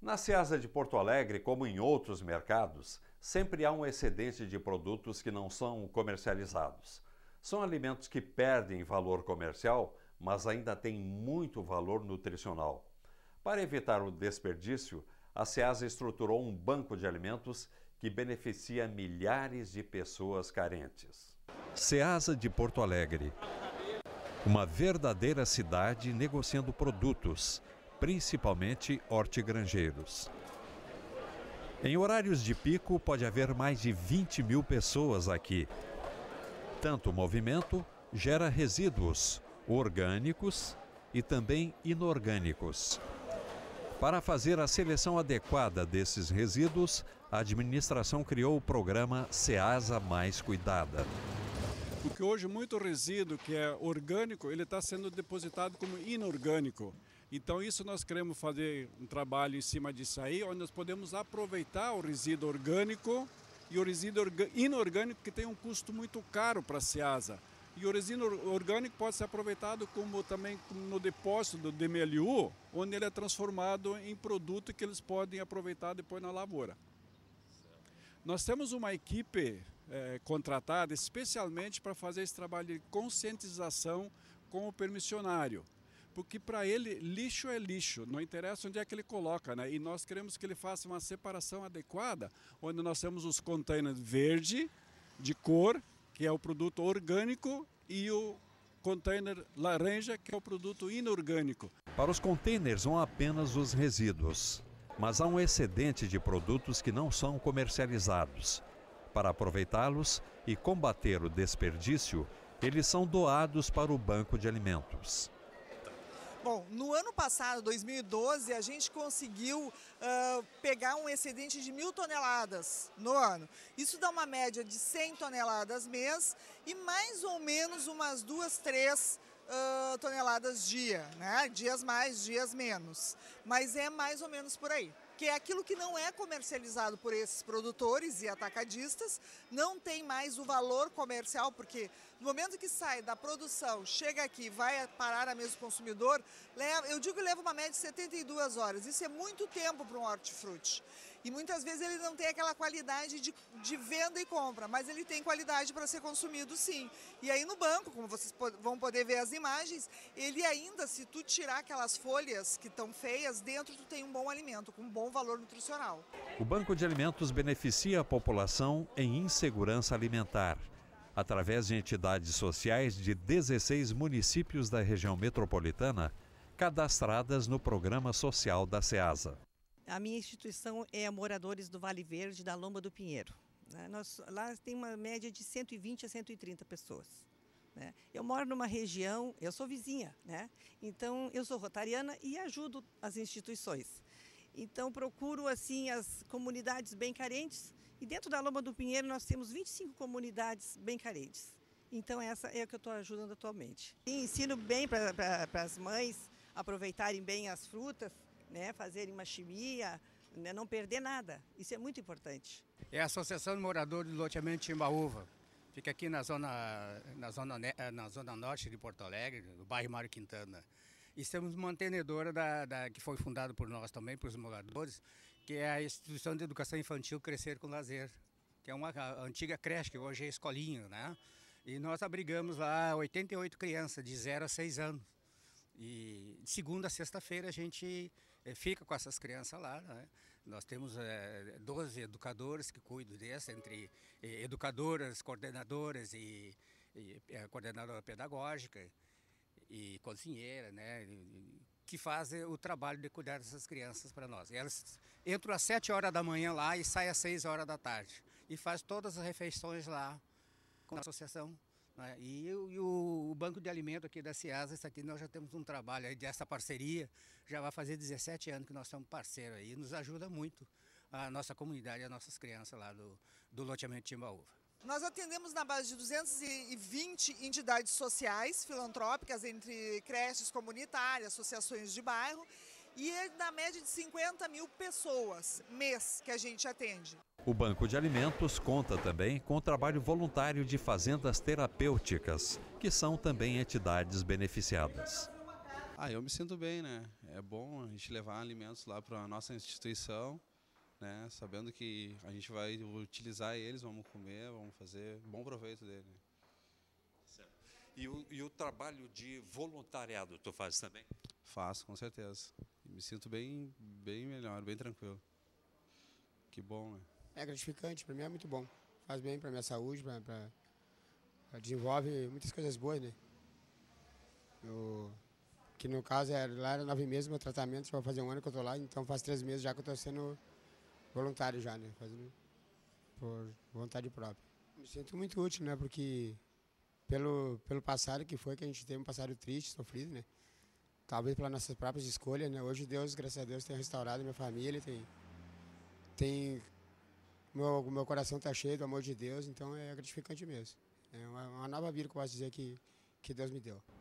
Na Ceasa de Porto Alegre, como em outros mercados, sempre há um excedente de produtos que não são comercializados. São alimentos que perdem valor comercial, mas ainda têm muito valor nutricional. Para evitar o desperdício, a Ceasa estruturou um banco de alimentos que beneficia milhares de pessoas carentes. Ceasa de Porto Alegre. Uma verdadeira cidade negociando produtos, principalmente hortigranjeiros. Em horários de pico, pode haver mais de 20 mil pessoas aqui. Tanto movimento gera resíduos orgânicos e também inorgânicos. Para fazer a seleção adequada desses resíduos, a administração criou o programa Ceasa Mais Cuidada. Porque hoje muito resíduo que é orgânico, ele está sendo depositado como inorgânico. Então isso nós queremos fazer um trabalho em cima disso aí, onde nós podemos aproveitar o resíduo orgânico e o resíduo inorgânico que tem um custo muito caro para a Ceasa. E o resíduo orgânico pode ser aproveitado também no depósito do DMLU, onde ele é transformado em produto que eles podem aproveitar depois na lavoura. Nós temos uma equipe contratada especialmente para fazer esse trabalho de conscientização com o permissionário. Porque para ele, lixo é lixo, não interessa onde é que ele coloca, né? E nós queremos que ele faça uma separação adequada, onde nós temos os containers verde, de cor, que é o produto orgânico, e o container laranja, que é o produto inorgânico. Para os containers vão apenas os resíduos, mas há um excedente de produtos que não são comercializados. Para aproveitá-los e combater o desperdício, eles são doados para o banco de alimentos. Bom, no ano passado, 2012, a gente conseguiu pegar um excedente de 1.000 toneladas no ano. Isso dá uma média de 100 toneladas mês e mais ou menos umas 2, 3 toneladas dia, né? Dias mais, dias menos. Mas é mais ou menos por aí. Que é aquilo que não é comercializado por esses produtores e atacadistas, não tem mais o valor comercial, porque no momento que sai da produção, chega aqui, vai parar a mesa do consumidor, leva uma média de 72 horas. Isso é muito tempo para um hortifruti. E muitas vezes ele não tem aquela qualidade de venda e compra, mas ele tem qualidade para ser consumido sim. E aí no banco, como vocês vão poder ver as imagens, ele ainda, se tu tirar aquelas folhas que estão feias, dentro tu tem um bom alimento, com um bom valor nutricional. O Banco de Alimentos beneficia a população em insegurança alimentar, através de entidades sociais de 16 municípios da região metropolitana, cadastradas no Programa Social da Ceasa. A minha instituição é Moradores do Vale Verde, da Lomba do Pinheiro. Lá tem uma média de 120 a 130 pessoas. Eu moro numa região, eu sou vizinha, então eu sou rotariana e ajudo as instituições. Então procuro assim as comunidades bem carentes e dentro da Lomba do Pinheiro nós temos 25 comunidades bem carentes. Então essa é o que eu estou ajudando atualmente. E ensino bem para as mães aproveitarem bem as frutas, fazerem uma chimia, não perder nada. Isso é muito importante. É a Associação de Moradores do Loteamento Timbaúva. Fica aqui na zona norte de Porto Alegre, no bairro Mário Quintana. E temos uma mantenedora que foi fundada por nós também, por os moradores, que é a Instituição de Educação Infantil Crescer com Lazer, que é uma antiga creche, que hoje é escolinha, E nós abrigamos lá 88 crianças de 0 a 6 anos. E de segunda a sexta-feira a gente fica com essas crianças lá, Nós temos 12 educadores que cuidam dessa, entre educadoras, coordenadoras e coordenadora pedagógica e cozinheira, que fazem o trabalho de cuidar dessas crianças para nós. E elas entram às 7 horas da manhã lá e saem às 6 horas da tarde. E faz todas as refeições lá com a associação. E o Banco de Alimento aqui da Ceasa, isso aqui nós já temos um trabalho aí dessa parceria, já vai fazer 17 anos que nós somos parceiros aí, nos ajuda muito a nossa comunidade, as nossas crianças lá do loteamento Timbaúva. Nós atendemos na base de 220 entidades sociais, filantrópicas, entre creches comunitárias, associações de bairro, e é na média de 50 mil pessoas mês que a gente atende. O Banco de Alimentos conta também com o trabalho voluntário de fazendas terapêuticas, que são também entidades beneficiadas. Eu me sinto bem, né? É bom a gente levar alimentos lá para a nossa instituição, né? Sabendo que a gente vai utilizar eles, vamos comer, vamos fazer bom proveito dele. Certo. E o trabalho de voluntariado tu faz também? Faço, com certeza. Me sinto bem melhor, bem tranquilo. Que bom, né? É gratificante, para mim é muito bom. Faz bem para minha saúde, desenvolve muitas coisas boas, né? Que no caso lá era 9 meses meu tratamento, já vai fazer 1 ano que eu tô lá, então faz 3 meses já que eu tô sendo voluntário já, né? Fazendo por vontade própria. Me sinto muito útil, né? Porque pelo passado que foi, que a gente teve um passado triste, sofrido, né? Talvez pelas nossas próprias escolhas, né? Hoje Deus, graças a Deus, tem restaurado minha família, meu coração está cheio do amor de Deus, então é gratificante mesmo. É uma nova vida que eu posso dizer que Deus me deu.